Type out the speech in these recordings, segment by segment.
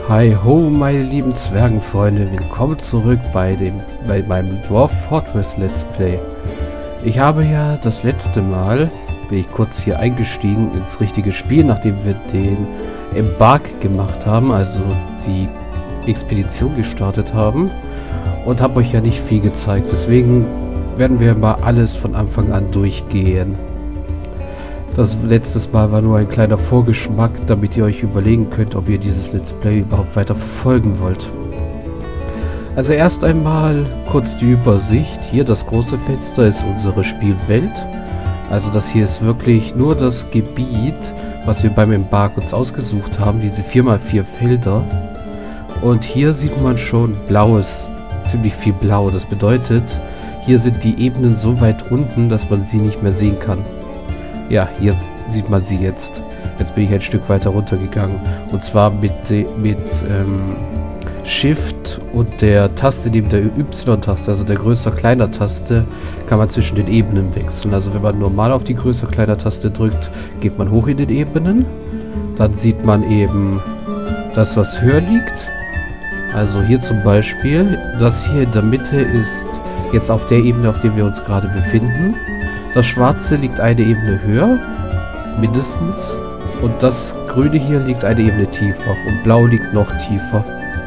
Hi ho, meine lieben Zwergenfreunde, willkommen zurück bei meinem Dwarf Fortress Let's Play. Ich habe ja das letzte Mal, bin ich kurz hier eingestiegen ins richtige Spiel, nachdem wir den Embark gemacht haben, also die Expedition gestartet haben, und habe euch ja nicht viel gezeigt, deswegen werden wir mal alles von Anfang an durchgehen. Das letztes Mal war nur ein kleiner Vorgeschmack, damit ihr euch überlegen könnt, ob ihr dieses Let's Play überhaupt weiter verfolgen wollt. Also erst einmal kurz die Übersicht. Hier das große Fenster ist unsere Spielwelt. Also das hier ist wirklich nur das Gebiet, was wir beim Embark uns ausgesucht haben, diese 4x4 Felder. Und hier sieht man schon blaues, ziemlich viel blau. Das bedeutet, hier sind die Ebenen so weit unten, dass man sie nicht mehr sehen kann. Ja, jetzt sieht man sie jetzt. Jetzt bin ich ein Stück weiter runtergegangen. Und zwar mit Shift und der Taste neben der Y-Taste, also der Größer-Kleiner-Taste, kann man zwischen den Ebenen wechseln. Also wenn man normal auf die Größer-Kleiner-Taste drückt, geht man hoch in den Ebenen. Dann sieht man eben das, was höher liegt. Also hier zum Beispiel, das hier in der Mitte ist jetzt auf der Ebene, auf der wir uns gerade befinden. Das Schwarze liegt eine Ebene höher, mindestens. Und das Grüne hier liegt eine Ebene tiefer. Und Blau liegt noch tiefer.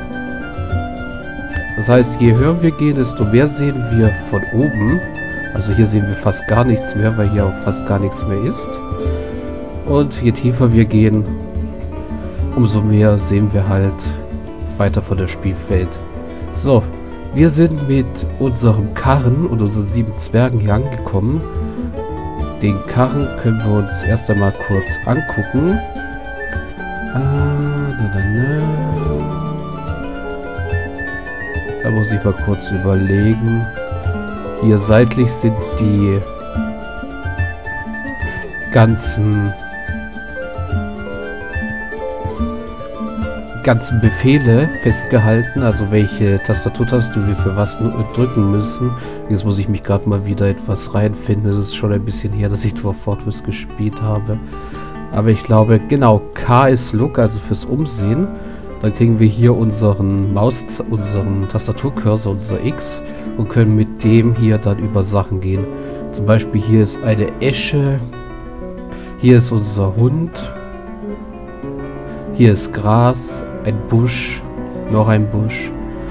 Das heißt, je höher wir gehen, desto mehr sehen wir von oben. Also hier sehen wir fast gar nichts mehr, weil hier auch fast gar nichts mehr ist. Und je tiefer wir gehen, umso mehr sehen wir halt weiter von der Spielfeld. So, wir sind mit unserem Karren und unseren 7 Zwergen hier angekommen. Den Karren können wir uns erst einmal kurz angucken. Da muss ich mal kurz überlegen. Hier seitlich sind die ganzen Befehle festgehalten, also welche Tastaturtaste wir für was drücken müssen. Jetzt muss ich mich gerade mal wieder etwas reinfinden. Es ist schon ein bisschen her, dass ich Dwarf Fortress gespielt habe. Aber ich glaube, genau, K ist Look, also fürs Umsehen. Dann kriegen wir hier unseren Tastaturcursor, unser X, und können mit dem hier dann über Sachen gehen. Zum Beispiel hier ist eine Esche, hier ist unser Hund, hier ist Gras, ein Busch, noch ein Busch,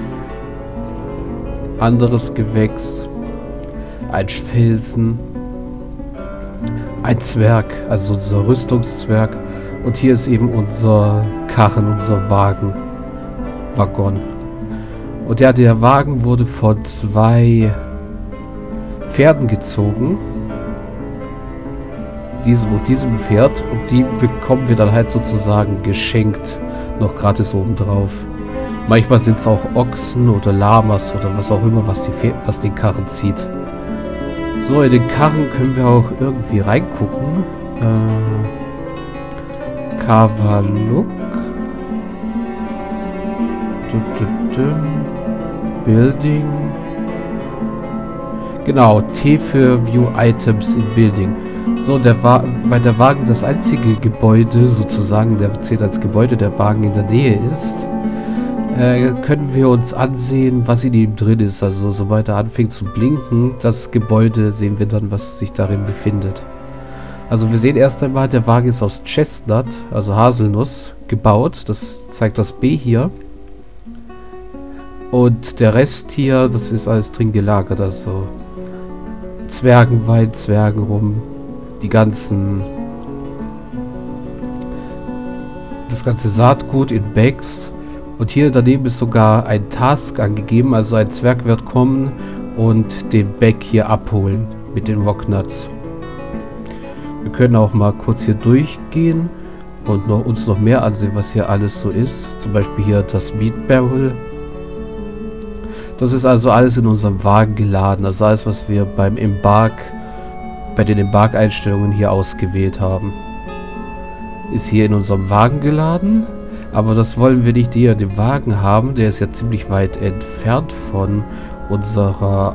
anderes Gewächs, ein Felsen, ein Zwerg, also unser Rüstungszwerg, und hier ist eben unser Karren, unser Waggon. Und ja, der Wagen wurde von 2 Pferden gezogen. Diesem Pferd, und die bekommen wir dann halt sozusagen geschenkt, noch gratis obendrauf. Manchmal sind es auch Ochsen oder Lamas oder was auch immer, was den Karren zieht. So, in den Karren können wir auch irgendwie reingucken. Kavaluk. Building. Genau, T für View Items in Building. So, weil der Wagen das einzige Gebäude, sozusagen, der zählt als Gebäude, der Wagen in der Nähe ist, können wir uns ansehen, was in ihm drin ist. Also, sobald er anfängt zu blinken, das Gebäude, sehen wir dann, was sich darin befindet. Also, wir sehen erst einmal, der Wagen ist aus Chestnut, also Haselnuss, gebaut. Das zeigt das B hier. Und der Rest hier, das ist alles drin gelagert, also Zwergenwein, Zwergenrum, das ganze Saatgut in Bags. Und hier daneben ist sogar ein Task angegeben, also ein Zwerg wird kommen und den Bag hier abholen mit den Rocknuts. Wir können auch mal kurz hier durchgehen und uns noch mehr ansehen, was hier alles so ist. Zum Beispiel hier das Meat Barrel. Das ist also alles in unserem Wagen geladen, also alles, was wir bei den Embark-Einstellungen hier ausgewählt haben. Ist hier in unserem Wagen geladen, aber das wollen wir nicht hier in dem Wagen haben, der ist ja ziemlich weit entfernt von unserer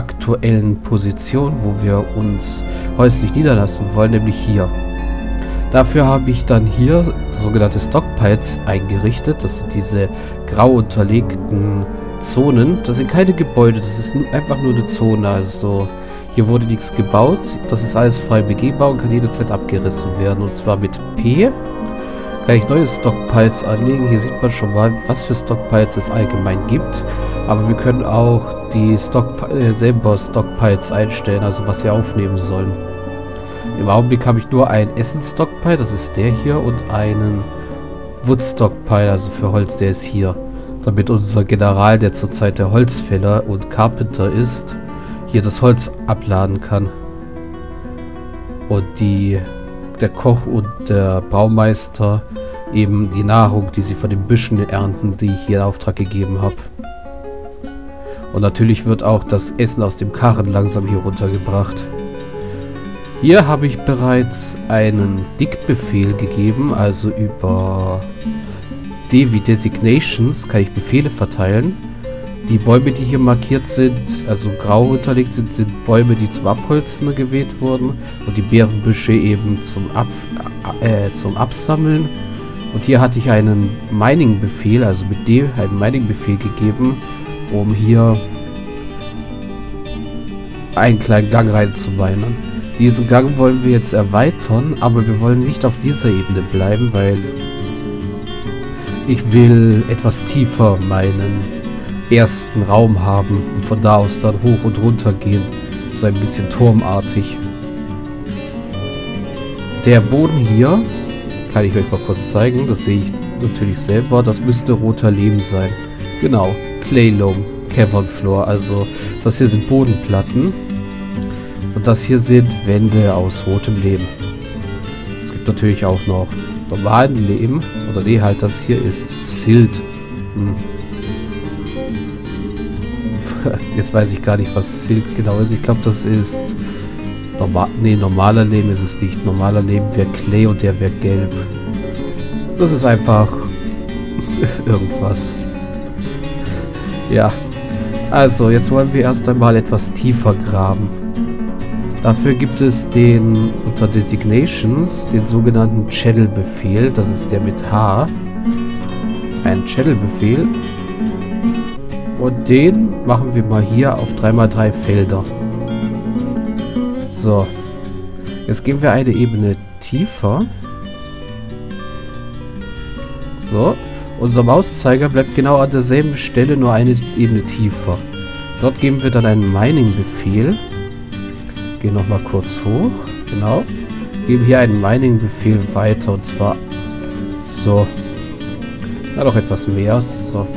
aktuellen Position, wo wir uns häuslich niederlassen wollen, nämlich hier. Dafür habe ich dann hier sogenannte Stockpiles eingerichtet. Das sind diese grau unterlegten Zonen. Das sind keine Gebäude, das ist einfach nur eine Zone. Also hier wurde nichts gebaut. Das ist alles frei begehbar und kann jederzeit abgerissen werden. Und zwar mit P kann ich neue Stockpiles anlegen. Hier sieht man schon mal, was für Stockpiles es allgemein gibt. Aber wir können auch die selber Stockpiles einstellen, also was wir aufnehmen sollen. Im Augenblick habe ich nur einen Essen-Stockpile, das ist der hier, und einen Wood-Stockpile, also für Holz, der ist hier. Damit unser General, der zurzeit der Holzfäller und Carpenter ist, hier das Holz abladen kann. Und der Koch und der Baumeister eben die Nahrung, die sie von den Büschen ernten, die ich hier in Auftrag gegeben habe. Und natürlich wird auch das Essen aus dem Karren langsam hier runtergebracht. Hier habe ich bereits einen Dick-Befehl gegeben, also über D wie Designations kann ich Befehle verteilen. Die Bäume, die hier markiert sind, also grau unterlegt sind, sind Bäume, die zum Abholzen gewählt wurden und die Beerenbüsche eben zum Absammeln. Und hier hatte ich einen Mining-Befehl, also mit D einen Mining-Befehl gegeben, um hier einen kleinen Gang reinzuminen. Diesen Gang wollen wir jetzt erweitern, aber wir wollen nicht auf dieser Ebene bleiben, weil ich will etwas tiefer meinen ersten Raum haben und von da aus dann hoch und runter gehen. So ein bisschen turmartig. Der Boden hier, kann ich euch mal kurz zeigen, das sehe ich natürlich selber, das müsste roter Lehm sein. Genau, Clay Loam, Cavern Floor, also das hier sind Bodenplatten. Und das hier sind Wände aus rotem Lehm. Es gibt natürlich auch noch normalen Lehm. Oder nee, halt das hier ist Silt. Jetzt weiß ich gar nicht, was Silt genau ist. Ich glaube, das ist... normaler Lehm ist es nicht. Normaler Lehm wäre Clay und der wäre gelb. Das ist einfach... irgendwas. Ja. Also, jetzt wollen wir erst einmal etwas tiefer graben. Dafür gibt es den unter Designations, den sogenannten Channel-Befehl. Das ist der mit H. Ein Channel-Befehl. Und den machen wir mal hier auf 3×3 Felder. So. Jetzt gehen wir eine Ebene tiefer. So. Unser Mauszeiger bleibt genau an derselben Stelle, nur eine Ebene tiefer. Dort geben wir dann einen Mining-Befehl. Gehen nochmal kurz hoch. Genau. Geben hier einen Mining-Befehl weiter. Und zwar so. Ja, noch etwas mehr. So.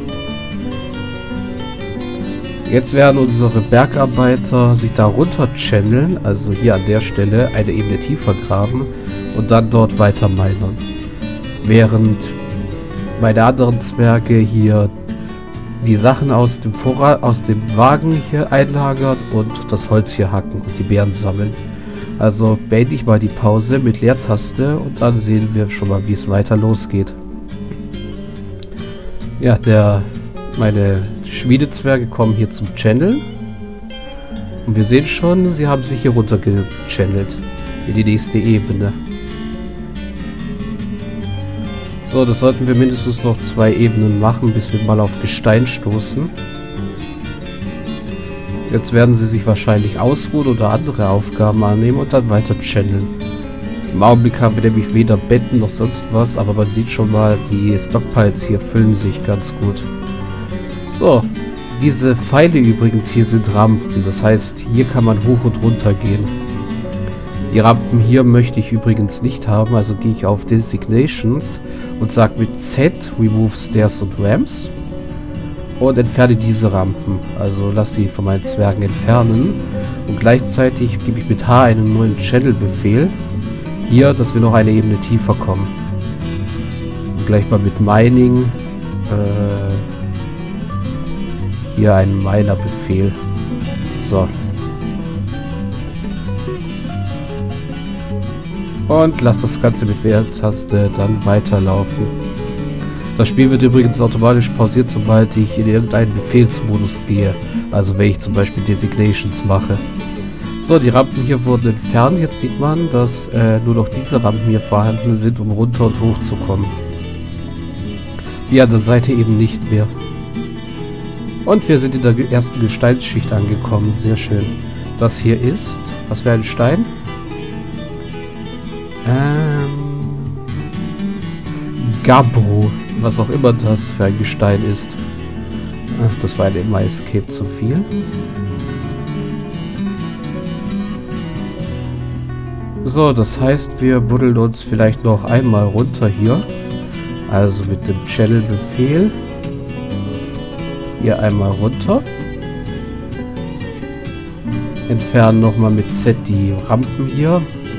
Jetzt werden unsere Bergarbeiter sich da runter channeln. Also hier an der Stelle eine Ebene tiefer graben. Und dann dort weiter minern. Während meine anderen Zwerge hier die Sachen aus dem Wagen hier einlagern und das Holz hier hacken und die Beeren sammeln. Also beende ich mal die Pause mit Leertaste und dann sehen wir schon mal, wie es weiter losgeht. Ja, meine Schmiedezwerge kommen hier zum Channel. Und wir sehen schon, sie haben sich hier runter gechannelt in die nächste Ebene. So, das sollten wir mindestens noch 2 Ebenen machen, bis wir mal auf Gestein stoßen. Jetzt werden sie sich wahrscheinlich ausruhen oder andere Aufgaben annehmen und dann weiter channeln. Im Augenblick haben wir nämlich weder Betten noch sonst was, aber man sieht schon mal, die Stockpiles hier füllen sich ganz gut. So, diese Pfeile übrigens hier sind Rampen, das heißt, hier kann man hoch und runter gehen. Die Rampen hier möchte ich übrigens nicht haben, also gehe ich auf Designations und sage mit Z Remove Stairs und Ramps und entferne diese Rampen. Also lasse sie von meinen Zwergen entfernen und gleichzeitig gebe ich mit H einen neuen Channel-Befehl hier, dass wir noch eine Ebene tiefer kommen. Und gleich mal mit Mining hier einen Miner-Befehl. So. Und lass das Ganze mit Leertaste dann weiterlaufen. Das Spiel wird übrigens automatisch pausiert, sobald ich in irgendeinen Befehlsmodus gehe. Also wenn ich zum Beispiel Designations mache. So, die Rampen hier wurden entfernt. Jetzt sieht man, dass nur noch diese Rampen hier vorhanden sind, um runter und hoch zu kommen. Wie an der Seite eben nicht mehr. Und wir sind in der ersten Gesteinsschicht angekommen. Sehr schön. Das hier ist... Was für ein Stein? Gabbro. Was auch immer das für ein Gestein ist. Ach, das war ein Escape zu viel. So, das heißt, wir buddeln uns vielleicht noch einmal runter hier. Also mit dem Channel-Befehl. Hier einmal runter. Entfernen nochmal mit Z die Rampen hier.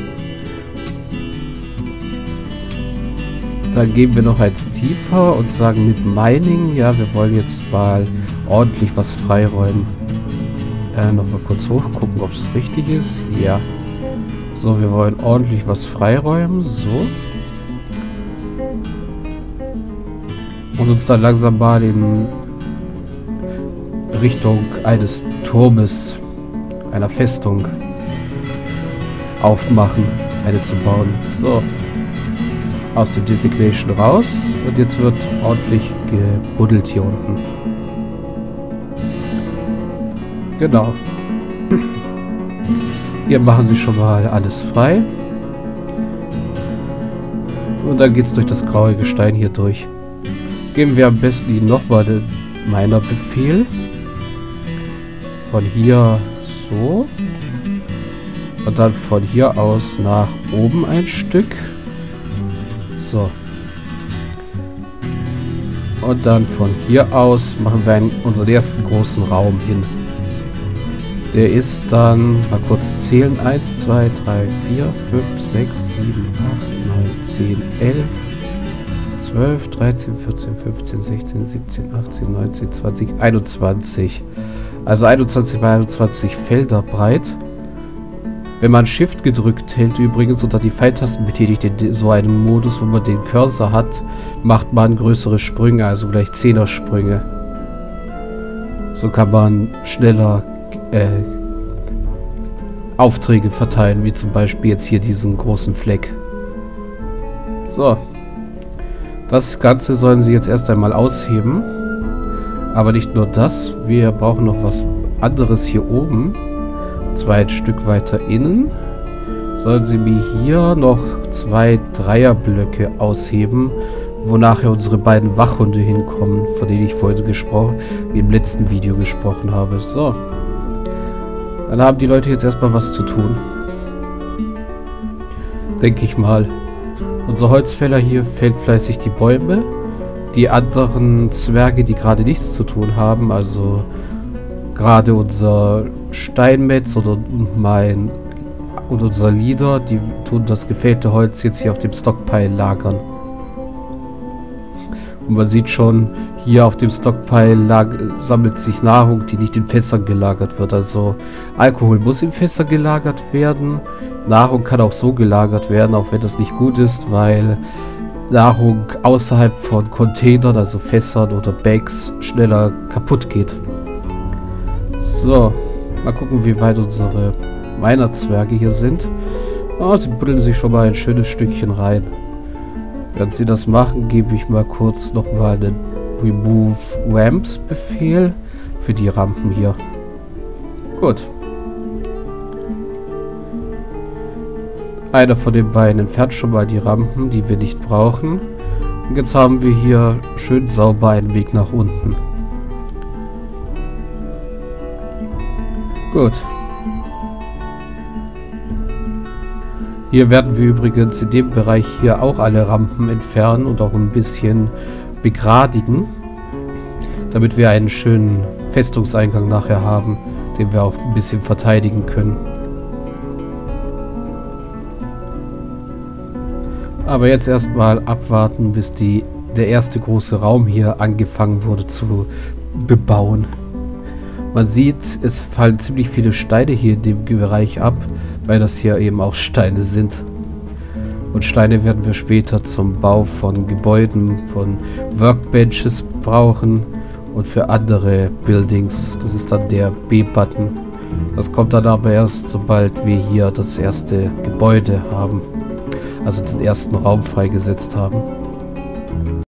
Dann gehen wir noch eins tiefer und sagen mit Mining, ja, wir wollen jetzt mal ordentlich was freiräumen. Nochmal kurz hochgucken, ob es richtig ist. Ja. So, wir wollen ordentlich was freiräumen. So. Und uns dann langsam mal in Richtung eines Turmes, einer Festung aufmachen, eine zu bauen. So. Aus dem Designation raus. Und jetzt wird ordentlich gebuddelt hier unten. Genau. Hier machen sie schon mal alles frei. Und dann geht es durch das graue Gestein hier durch. Geben wir am besten nochmal den Miner-Befehl. Von hier so. Und dann von hier aus nach oben ein Stück. So. Und dann von hier aus machen wir unseren ersten großen Raum hin. Der ist dann, mal kurz zählen, 1, 2, 3, 4, 5, 6, 7, 8, 9, 10, 11, 12, 13, 14, 15, 16, 17, 18, 19, 20, 21. Also 21 mal 21 Felder breit. Wenn man Shift gedrückt hält übrigens oder die Pfeiltasten betätigt in so einem Modus, wo man den Cursor hat, macht man größere Sprünge, also gleich 10er Sprünge. So kann man schneller Aufträge verteilen, wie zum Beispiel jetzt hier diesen großen Fleck. So. Das Ganze sollen sie jetzt erst einmal ausheben. Aber nicht nur das, wir brauchen noch was anderes hier oben. Und zwar ein Stück weiter innen. Sollen sie mir hier noch 2 Dreierblöcke ausheben, wo nachher unsere beiden Wachhunde hinkommen, von denen ich vorhin im letzten Video gesprochen habe. So. Dann haben die Leute jetzt erstmal was zu tun. Denke ich mal. Unser Holzfäller hier fällt fleißig die Bäume. Die anderen Zwerge, die gerade nichts zu tun haben, also gerade unser Steinmetz und unser Leader, die tun das gefällte Holz jetzt hier auf dem Stockpile lagern. Und man sieht schon, hier auf dem Stockpile sammelt sich Nahrung, die nicht in Fässern gelagert wird. Also Alkohol muss in Fässer gelagert werden. Nahrung kann auch so gelagert werden, auch wenn das nicht gut ist, weil Nahrung außerhalb von Containern, also Fässern oder Bags, schneller kaputt geht. So, mal gucken, wie weit unsere Miner-Zwerge hier sind. Oh, sie buddeln sich schon mal ein schönes Stückchen rein. Während sie das machen, gebe ich mal kurz nochmal einen Remove Ramps Befehl für die Rampen hier. Gut. Einer von den beiden entfernt schon mal die Rampen, die wir nicht brauchen. Und jetzt haben wir hier schön sauber einen Weg nach unten. Gut. Hier werden wir übrigens in dem Bereich hier auch alle Rampen entfernen und auch ein bisschen begradigen, damit wir einen schönen Festungseingang nachher haben, den wir auch ein bisschen verteidigen können. Aber jetzt erstmal abwarten, bis der erste große Raum hier angefangen wurde zu bebauen. Man sieht, es fallen ziemlich viele Steine hier in dem Bereich ab, weil das hier eben auch Steine sind. Und Steine werden wir später zum Bau von Gebäuden, von Workbenches brauchen und für andere Buildings. Das ist dann der B-Button. Das kommt dann aber erst, sobald wir hier das erste Gebäude haben. Also den ersten Raum freigesetzt haben.